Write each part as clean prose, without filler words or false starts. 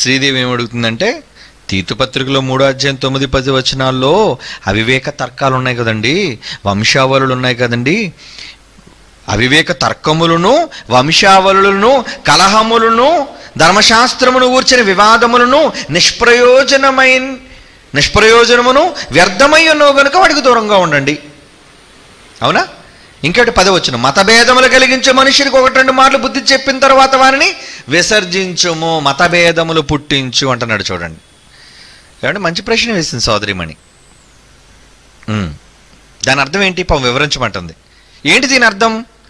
శ్రీదేవి ఏమడుగుతుందంటే, తీతుపత్రికలో 3:9-10 అవివేక తర్కాలు ఉన్నాయి కదండి, వంశావళులు ఉన్నాయి కదండి, అవివేక తర్కములను, వంశావళులను, కలహములను, ధర్మశాస్త్రమును గూర్చిన వివాదములను, నిష్ప్రయోజనమును వ్యర్థమై ఉన్నవి కనుక వాడికి దూరంగా ఉండండి. అవునా? ఇంకటి 10 మతభేదములు కలిగించే మనుషునికి 1-2 మాటలు బుద్ధి చెప్పిన తర్వాత వారిని విసర్జించుము, మతభేదములు పుట్టించు అంటున్నాడు. చూడండి ఏమంటే మంచి ప్రశ్న వేసింది సోదరిమణి. దాని అర్థం ఏంటి? వివరించమంటుంది. ఏంటి దీని అర్థం?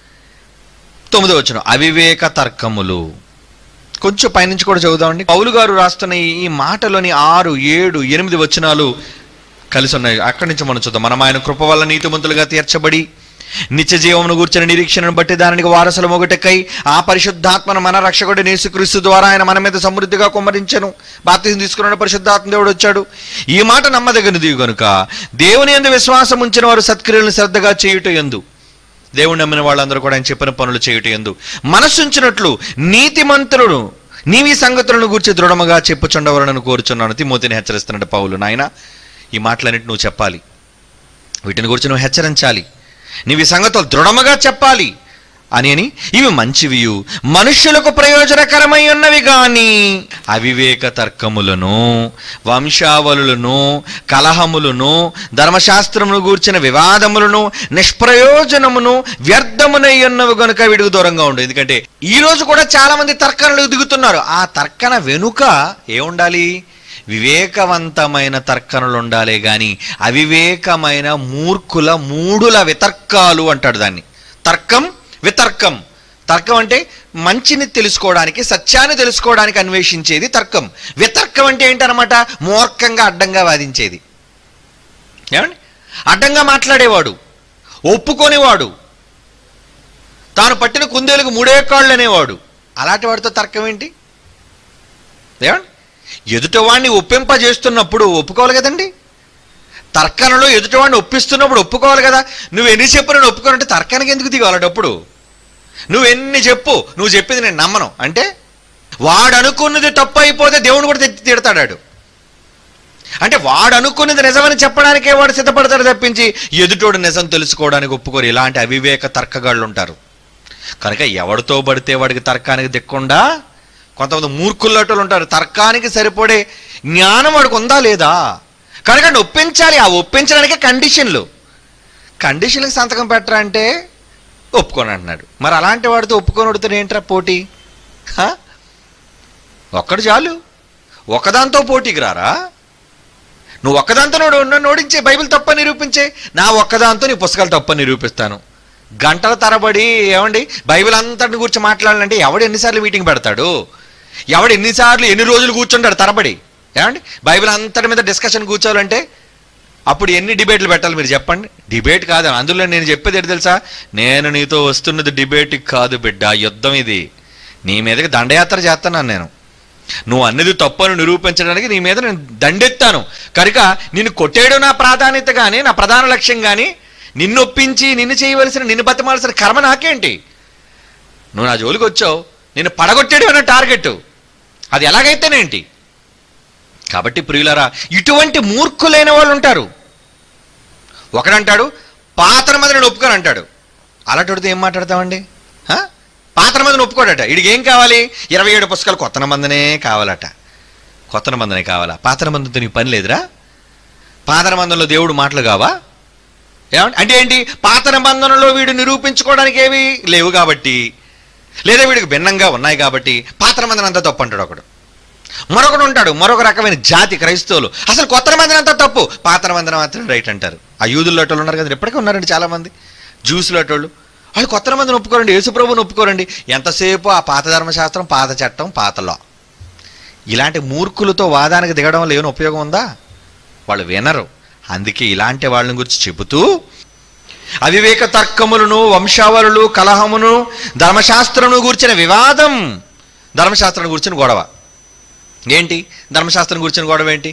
9 అవివేక తర్కములు. కొంచెం పైనుంచి కూడా చదువుదామండి. పౌలు గారు రాస్తున్న ఈ మాటలోని 6, 7, 8 వచనాలు కలిసి ఉన్నాయి. అక్కడి నుంచి మనం చూద్దాం. మనం ఆయన కృప వల్ల నీతిమంతులుగా తీర్చబడి నిత్య జీవమును గూర్చిన నిరీక్షణను బట్టి దానికి వారసుల మొగటకై ఆ పరిశుద్ధాత్మను మన రక్షకుడు యేసుక్రీస్తు ద్వారా ఆయన మన మీద సమృద్ధిగా కుమ్మరించెను. బాప్తిసం తీసుకున్న పరిశుద్ధాత్మ దేవుడు వచ్చాడు. ఈ మాట నమ్మదగినది కనుక దేవుని యందు విశ్వాసం ఉంచిన వారు సత్క్రియలను శ్రద్ధగా చేయుట యందు, దేవుడు నమ్మిన వాళ్ళందరూ కూడా ఆయన చెప్పిన పనులు చేయుట యందు మనస్సుంచినట్లు నీతిమంతులను నీవి సంగతులను గూర్చి దృఢముగా చెప్పుచుండవలనని కోరుచున్నాను. తిమోతిని హెచ్చరిస్తున్నాడు పౌలు. నాయన, ఈ మాటలన్నిటి నువ్వు చెప్పాలి, వీటిని గురించి నువ్వు హెచ్చరించాలి, నీవి సంగతులు దృఢముగా చెప్పాలి అని ఇవి మంచివియు మనుష్యులకు ప్రయోజనకరమై ఉన్నవి గాని అవివేక తర్కములను, వంశావళులను, కలహములను, ధర్మశాస్త్రమును గూర్చిన వివాదములను, నిష్ప్రయోజనమును వ్యర్థమునై ఉన్నవి గనుక వీడికి దూరంగా ఉండు. ఎందుకంటే ఈ రోజు కూడా చాలా మంది తర్కనలు దిగుతున్నారు. ఆ తర్కన వెనుక ఏముండాలి? వివేకవంతమైన తర్కనలు ఉండాలి గాని అవివేకమైన మూఢుల వితర్కాలు అంటాడు దాన్ని. తర్కం, వితర్కం. తర్కం అంటే మంచిని తెలుసుకోవడానికి, సత్యాన్ని తెలుసుకోవడానికి అన్వేషించేది తర్కం. వితర్కం అంటే ఏంటనమాట? మూర్ఖంగా అడ్డంగా వాదించేది. ఏమండి? అడ్డంగా మాట్లాడేవాడు, ఒప్పుకొనేవాడు, తాను పట్టిన కుందేలకు 3 కాళ్ళు అనేవాడు. అలాంటి వాడితో తర్కం ఏంటి? ఏమండి? ఎదుటివాడిని ఒప్పింపజేస్తున్నప్పుడు ఒప్పుకోవాలి కదండి. తర్కనలో ఎదుటివాడిని ఒప్పిస్తున్నప్పుడు ఒప్పుకోవాలి కదా. నువ్వు ఎన్ని చెప్పు నేను ఒప్పుకోనంటే తర్కానికి ఎందుకు దిగాలటప్పుడు? నువ్వు ఎన్ని చెప్పు, నువ్వు చెప్పింది నేను నమ్మను అంటే వాడు అనుకున్నది తప్పు అయిపోతే దేవుడు కూడా తిడతాడు. అంటే వాడు అనుకున్నది నిజమని చెప్పడానికే వాడు సిద్ధపడతాడు తప్పించి ఎదుటోడు నిజం తెలుసుకోవడానికి ఒప్పుకోరు. ఇలాంటి అవివేక తర్కగాళ్ళు ఉంటారు. కనుక ఎవడితో పడితే వాడికి తర్కానికి దిక్కుండా కొంతమంది మూర్ఖుల్లటోళ్ళు ఉంటారు. తర్కానికి సరిపడే జ్ఞానం వాడికి ఉందా లేదా? కనుక ఒప్పించాలి. ఆ ఒప్పించడానికే కండిషన్లకు సంతకం పెట్టరా అంటే ఒప్పుకొని అంటున్నాడు. మరి అలాంటి వాడితో ఒప్పుకొని వడుతున్నా ఏంట్రా పోటీ? ఒక్కడు చాలు, ఒకదాంతో పోటీకి రారా. నువ్వు ఒక్కదాంతో నోడించే, బైబిల్ తప్పని నిరూపించే, నా ఒక్కదాంతో నీ పుస్తకాలు తప్పని నిరూపిస్తాను. గంటల తరబడి ఏమండి బైబిల్ అంతటిని గురించి మాట్లాడాలంటే ఎవడు ఎన్నిసార్లు మీటింగ్ పెడతాడు? ఎవడు ఎన్ని రోజులు కూర్చుంటాడు తరబడి? ఏమండి బైబిల్ అంతటి మీద డిస్కషన్ కూర్చోవాలంటే అప్పుడు ఎన్ని డిబేట్లు పెట్టాలి మీరు చెప్పండి? డిబేట్ కాదు. అందులో నేను చెప్పేది ఏంటి తెలుసా? నేను నీతో వస్తున్నది డిబేట్ కాదు బిడ్డ, యుద్ధం. ఇది నీ మీదకి దండయాత్ర చేస్తున్నాను నేను. నువ్వు అన్నది తప్పని నిరూపించడానికి నీ మీద నేను దండెత్తాను. కనుక నిన్ను కొట్టేయడం నా ప్రాధాన్యత కానీ, నా ప్రధాన లక్ష్యం కానీ, నిన్ను ఒప్పించి నిన్ను చేయవలసిన, నిన్ను బతిమాల్సిన కర్మ నాకేంటి? నువ్వు నా జోలికి వచ్చావు, నిన్ను పడగొట్టేయడం అన్న టార్గెట్. అది ఎలాగైతేనేంటి? కాబట్టి ప్రియులారా, ఇటువంటి మూర్ఖులైన వాళ్ళు ఉంటారు. ఒకడంటాడు పాత్ర మీద నేను ఒప్పుకొని అంటాడు. అలాంటితో ఏం మాట్లాడతామండి? పాత్ర మీద ఒప్పుకోడట. వీడికి ఏం కావాలి? 27 పుస్తకాలు కొత్త నిబంధనే కావాలట. కొత్త నిబంధనే కావాలా? పాత నిబంధనతో నీకు పని లేదురా? పాత నిబంధనలో దేవుడు మాటలు కావా? ఏమంటే అంటే ఏంటి? పాత నిబంధనలో వీడు నిరూపించుకోవడానికి ఏవి లేవు కాబట్టి, లేదా వీడికి భిన్నంగా ఉన్నాయి కాబట్టి పాత నిబంధన అంతా తప్పు అంటాడు ఒకడు. మరొకడు ఉంటాడు, మరొక రకమైన జాతి క్రైస్తవులు, అసలు కొత్త నిబంధన అంతా తప్పు, పాత నిబంధన మాత్రం రైట్ అంటారు. ఆ యూదుల అటోళ్ళు ఉన్నారు కదా, ఇప్పటికీ ఉన్నారండి చాలామంది జ్యూసులు అటోళ్ళు. వాళ్ళు కొత్త నిబంధన ఒప్పుకోరండి, యేసుప్రభుని ఒప్పుకోరండి. ఎంతసేపు ఆ పాత ధర్మశాస్త్రం, పాత చట్టం, పాత లా. ఇలాంటి మూర్ఖులతో వాదానికి దిగడం వల్ల ఏమైనా ఉపయోగం ఉందా? వాళ్ళు వినరు. అందుకే ఇలాంటి వాళ్ళని గురించి చెబుతూ అవివేక తర్కములను, వంశావళులు, కలహమును, ధర్మశాస్త్రమును గూర్చిన వివాదం. ధర్మశాస్త్రం గురించిన గొడవ ఏంటి? ధర్మశాస్త్రం గురించిన గొడవ ఏంటి?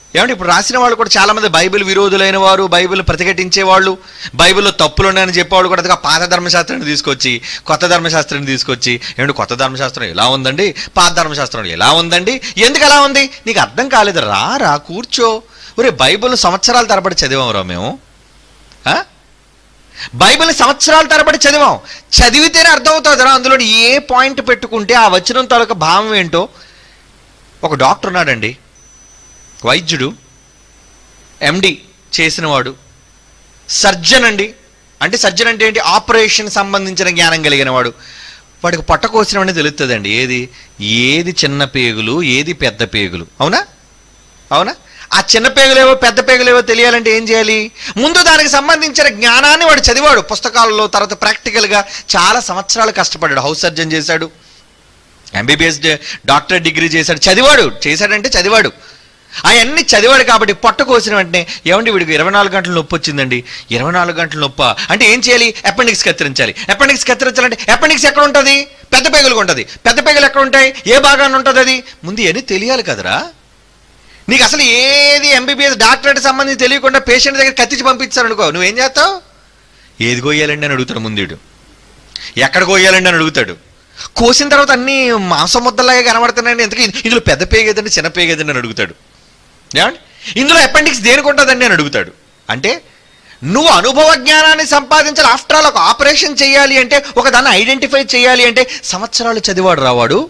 ఏమంటే ఇప్పుడు రాసిన వాళ్ళు కూడా చాలామంది బైబిల్ విరోధులైన వారు, బైబిల్ ప్రతిఘటించే వాళ్ళు, బైబిల్లో తప్పులు ఉన్నాయని చెప్పేవాళ్ళు కూడా పాత ధర్మశాస్త్రాన్ని తీసుకొచ్చి కొత్త ధర్మశాస్త్రాన్ని తీసుకొచ్చి, ఏమంటే కొత్త ధర్మశాస్త్రం ఎలా ఉందండి, పాత ధర్మశాస్త్రం ఎలా ఉందండి, ఎందుకు అలా ఉంది, నీకు అర్థం కాలేదు, రా కూర్చో. ఒరే బైబిల్ సంవత్సరాల తరబడి చదివాంరా మేము. బైబిల్ని సంవత్సరాల తరబడి చదివాం, చదివితేనే అర్థమవుతుందిరా అందులో ఏ పాయింట్ పెట్టుకుంటే ఆ వచనం తాలూకా భావం ఏంటో. ఒక డాక్టర్ ఉన్నాడండి, వైద్యుడు, ఎండి చేసినవాడు, సర్జన్ అండి. అంటే సర్జన్ అంటే ఏంటి, ఆపరేషన్ సంబంధించిన జ్ఞానం కలిగిన వాడు. వాడికి పొట్ట కోసినవన్నీ తెలుస్తుందండి, ఏది చిన్న పేగులు, ఏది పెద్ద పేగులు. అవునా? ఆ చిన్న పేగులేవో పెద్ద పేగులేవో తెలియాలంటే ఏం చేయాలి? ముందు దానికి సంబంధించిన జ్ఞానాన్ని వాడు చదివాడు పుస్తకాలలో, తర్వాత ప్రాక్టికల్గా చాలా సంవత్సరాలు కష్టపడ్డాడు. హౌస్ సర్జన్ చేశాడు, ఎంబీబీఎస్ డాక్టర్ డిగ్రీ చేశాడు, చదివాడు. అవన్నీ చదివాడు కాబట్టి పొట్ట కోసిన వెంటనే ఏమండి వీడికి 24 గంటల నొప్పి వచ్చిందండి. 24 గంటల నొప్ప అంటే ఏం చేయాలి? అపెండిక్స్ కత్తిరించాలి. అపెండిక్స్ కత్తిరించాలంటే అపెండిక్స్ ఎక్కడ ఉంటుంది? పెద్ద పేగులకు ఉంటుంది. పెద్ద పేగులు ఎక్కడ ఉంటాయి? ఏ భాగాన్ని ఉంటుంది అది? ముందు ఇవన్నీ తెలియాలి కదరా. నీకు అసలు ఏది ఎంబీబీఎస్ డాక్టరేట్ సంబంధించి తెలియకుండా పేషెంట్ దగ్గర కత్తించి పంపించారనుకో, నువ్వేం చేస్తావు? ఏది కోయాలండి అని అడుగుతాడు ముందుడు, ఎక్కడ కోయాలండి అని అడుగుతాడు. కోసిన తర్వాత అన్నీ మాంసం ముద్దలాగా కనబడుతున్నాయండి, ఎందుకు ఇందులో పెద్ద పేగేదండి చిన్న పేగేదండి అని అడుగుతాడు. ఏమండి ఇందులో అపెండిక్స్ దేనికి ఉంటుందండి అని అడుగుతాడు. అంటే నువ్వు అనుభవ జ్ఞానాన్ని సంపాదించాలి. ఆఫ్టర్ ఆల్ ఒక ఆపరేషన్ చేయాలి అంటే, ఒక దాన్ని ఐడెంటిఫై చేయాలి అంటే సంవత్సరాలు చదివాడు రావాడు.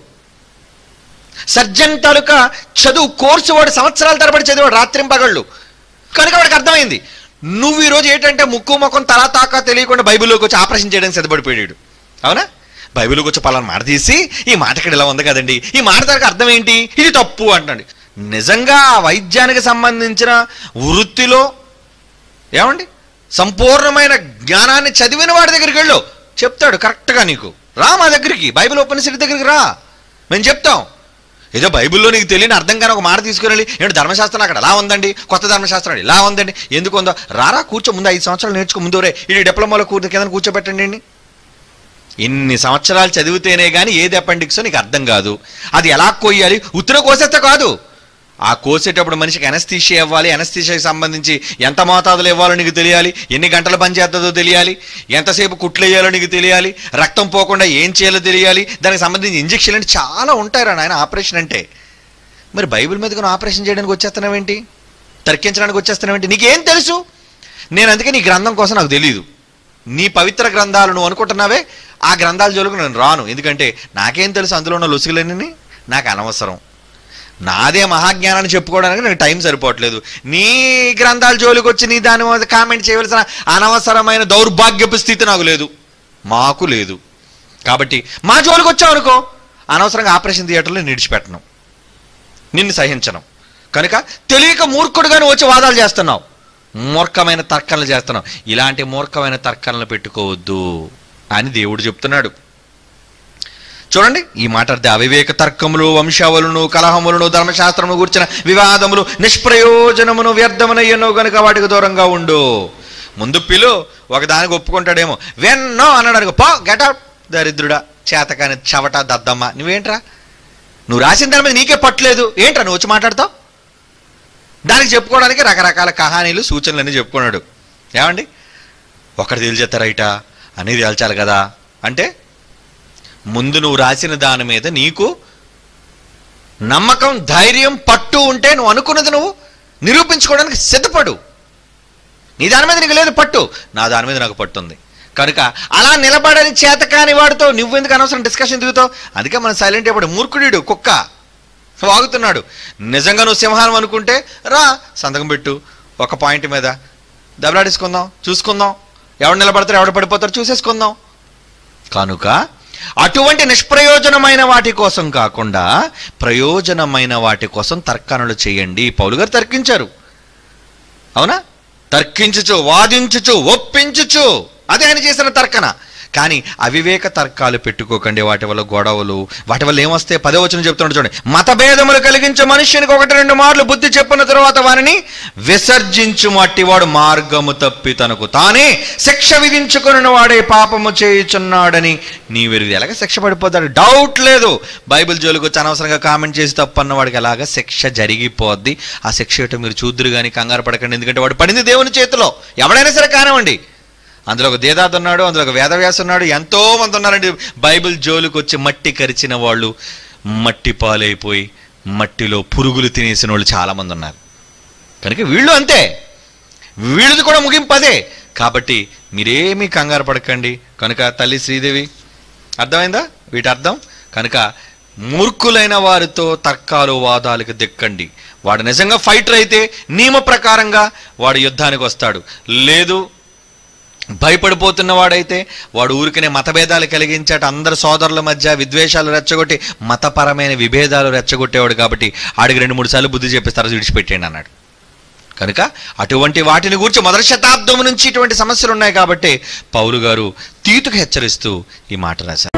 సర్జన్ తాలూకా చదువు కోర్సు వాడు సంవత్సరాల తరబడి చదివాడు, రాత్రింపగళ్ళు. కనుక వాడికి అర్థమైంది. నువ్వు ఈరోజు ఏంటంటే ముక్కు ముఖం తలా తాకా తెలియకుండా బైబిల్లోకి వచ్చి ఆపరేషన్ చేయడానికి సిద్ధపడిపోయాడు. అవునా? బైబిల్కి వచ్చి పలానా మాట తీసి ఈ మాట ఇక్కడ ఇలా ఉంది కదండి, ఈ మాట దానికి అర్థం ఏంటి, ఇది తప్పు అంటాడు. నిజంగా వైద్యానికి సంబంధించిన వృత్తిలో ఏమండి సంపూర్ణమైన జ్ఞానాన్ని చదివిన వాడి దగ్గరికి వెళ్ళు, చెప్తాడు కరెక్ట్గా. నీకు రా మా దగ్గరికి, బైబిల్ ఉపనిషత్తు దగ్గరికి రా, మేము చెప్తాం. ఏదో బైబిల్లో నీకు తెలియని అర్థం కానీ ఒక మాట తీసుకుని వెళ్ళి ఏంటి ధర్మశాస్త్రం అక్కడ ఎలా ఉందండి, కొత్త ధర్మశాస్త్రం ఇలా ఉందండి, ఎందుకు ఉందో రారా కూర్చో, ముందు 5 సంవత్సరాలు నేర్చుకో, ముందు రే ఇది డిప్లొమాలో కింద కూర్చోబెట్టండి. ఇన్ని సంవత్సరాలు చదివితేనే కానీ ఏది అపెండిక్సో నీకు అర్థం కాదు. అది ఎలా కోయాలి, ఉత్తర కోసేస్తే కాదు, ఆ కోసేటప్పుడు మనిషికి ఎనస్థీషియా ఇవ్వాలి, ఎనస్థీషియాకి సంబంధించి ఎంత మోతాదులు ఇవ్వాలో నీకు తెలియాలి, ఎన్ని గంటలు పనిచేస్తుందో తెలియాలి, ఎంతసేపు కుట్లు వేయాలో నీకు తెలియాలి, రక్తం పోకుండా ఏం చేయాలో తెలియాలి, దానికి సంబంధించి ఇంజక్షన్ అంటే చాలా ఉంటాయి నాయన ఆపరేషన్ అంటే. మరి బైబిల్ మీద ఆపరేషన్ చేయడానికి వచ్చేస్తున్నావేంటి, తర్కించడానికి వచ్చేస్తున్నావేంటి, నీకేం తెలుసు? నేను అందుకే నీ గ్రంథం కోసం నాకు తెలియదు. నీ పవిత్ర గ్రంథాలు నువ్వు అనుకుంటున్నావే, ఆ గ్రంథాల జోలికి నేను రాను. ఎందుకంటే నాకేం తెలుసు అందులో ఉన్న లొసుగులన్నీ, నాకు అనవసరం. నాదే మహాజ్ఞానాన్ని చెప్పుకోవడానికి నాకు టైం సరిపోవట్లేదు. నీ గ్రంథాల జోలికి వచ్చి నీ దాని మీద కామెంట్ చేయవలసిన అనవసరమైన దౌర్భాగ్యపు స్థితి నాకు లేదు, మాకు లేదు. కాబట్టి మా జోలికి వచ్చావు అనుకో, అనవసరంగా ఆపరేషన్ థియేటర్లో నిడిచిపెట్టను, నిన్ను సహించను. కనుక తెలియక మూర్ఖుడుగానే వచ్చి వాదాలు చేస్తున్నావు, మూర్ఖమైన తర్కనలు చేస్తున్నావు. ఇలాంటి మూర్ఖమైన తర్కనలు పెట్టుకోవద్దు అని దేవుడు చెప్తున్నాడు. చూడండి ఈ మాట అర్థం. అవివేక తర్కములు, వంశావళును, కలహములను, ధర్మశాస్త్రమును గురించిన వివాదములు నిష్ప్రయోజనమును వ్యర్థమునయ్యను గనుక వాటికి దూరంగా ఉండు. ముందు పిలు, ఒకదానికి ఒప్పుకుంటాడేమో, వెన్నో అన్నాడు, పో గెటౌట్ దరిద్రుడా, చేతకాని చవట దద్దమ్మ, నువ్వేంట్రా, నువ్వు రాసిన దాని మీద నీకే పట్టలేదు ఏంట్రా నువ్వు వచ్చి మాట్లాడతావు? దానికి చెప్పుకోవడానికి రకరకాల కహానీలు, సూచనలు అన్నీ చెప్పుకున్నాడు. ఏమండి ఒకటి తేల్చేస్తారైట అనేది తేల్చాలి కదా. అంటే ముందు నువ్వు రాసిన దాని మీద నీకు నమ్మకం, ధైర్యం, పట్టు ఉంటే నువ్వు అనుకున్నది నువ్వు నిరూపించుకోవడానికి సిద్ధపడు. నీ దాని మీద నీకు లేదు పట్టు, నా దాని మీద నాకు పట్టుంది. కనుక అలా నిలబడని చేతకాని వాడితో నువ్వెందుకు అనవసరం డిస్కషన్ దిగుతావు? అందుకే మనం సైలెంట్ అయిపోయాడు. మూర్ఖుడు కుక్క వాగుతున్నాడు. నిజంగా నువ్వు సింహానం అనుకుంటే రా, సంతకం పెట్టు, ఒక పాయింట్ మీద దెబ్బలాడేసుకుందాం, చూసుకుందాం, ఎవడు నిలబడతారు ఎవడు పడిపోతారు చూసేసుకుందాం. కనుక అటువంటి నిష్ప్రయోజనమైన వాటి కోసం కాకుండా ప్రయోజనమైన వాటి కోసం తర్కణలు చేయండి. పౌలు గారు తర్కించారు, అవునా? తర్కించుచు, వాదించుచు, ఒప్పించుచు, అదే ఆయన చేసిన తర్కణ. కానీ అవివేక తర్కాలు పెట్టుకోకండి, వాటి వల్ల గొడవలు, వాటి వల్ల ఏమొస్తే 10వ వచనం చెప్తున్నాడు చూడండి, మతభేదములు కలిగించే మనుష్యునికి 1-2 మార్లు బుద్ధి చెప్పిన తరువాత వారిని విసర్జించు మట్టివాడు మార్గము తప్పి తనకు తానే శిక్ష విధించుకుని వాడే పాపము చేయుచున్నాడని నీ వెరుగు. ఎలాగ శిక్ష పడిపోతాడు, డౌట్ లేదు. బైబిల్ జోలికి వచ్చి అనవసరంగా కామెంట్ చేసి తప్పన్న వాడికి ఎలాగ శిక్ష జరిగిపోద్ది. ఆ శిక్ష ఏటో మీరు చూద్దురు కానీ కంగారు పడకండి, ఎందుకంటే వాడు పడింది దేవుని చేతిలో. ఎవడైనా సరే కానివ్వండి, అందులో ఒక దేదాత్ ఉన్నాడు, అందులో ఒక వేదవ్యాస ఉన్నాడు, ఎంతో మంది ఉన్నారండి. బైబిల్ జోలికి వచ్చి మట్టి కరిచిన వాళ్ళు, మట్టి పాలైపోయి మట్టిలో పురుగులు తినేసిన వాళ్ళు చాలామంది ఉన్నారు. కనుక వీళ్ళు అంతే, వీళ్ళది కూడా ముగింపు అదే. కాబట్టి మీరేమీ కంగారు పడకండి. కనుక తల్లి శ్రీదేవి, అర్థమైందా వీటి అర్థం? కనుక మూర్ఖులైన వారితో తర్కాలు వాదాలకు దిక్కండి. వాడు నిజంగా ఫైటర్ అయితే నియమ ప్రకారంగా వాడు యుద్ధానికి వస్తాడు. లేదు భయపడిపోతున్న వాడైతే వాడు ఊరికనే మతభేదాలు కలిగించాట, అందరు సోదరుల మధ్య విద్వేషాలు రెచ్చగొట్టి మతపరమైన విభేదాలు రెచ్చగొట్టేవాడు. కాబట్టి ఆడికి 2-3 సార్లు బుద్ధి చెప్పిస్తారు, విడిచిపెట్టేయండి అన్నాడు. కనుక అటువంటి వాటిని గురించి 1వ శతాబ్దం నుంచి ఇటువంటి సమస్యలు ఉన్నాయి. కాబట్టి పౌలు గారు తీతుకు హెచ్చరిస్తూ ఈ మాట రాశారు.